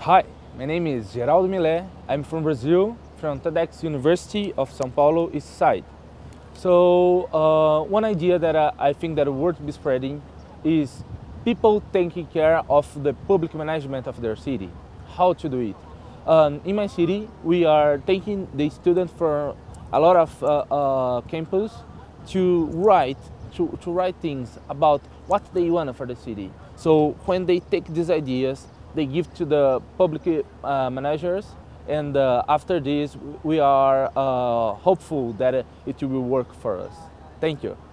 Hi, my name is Geraldo Milet. I'm from Brazil, from TEDx University of Sao Paulo East Side. So one idea that I think that worth be spreading is people taking care of the public management of their city. How to do it? In my city, we are taking the students for a lot of campus to write things about what they want for the city. So when they take these ideas, they give to the public managers, and after this, we are hopeful that it will work for us. Thank you.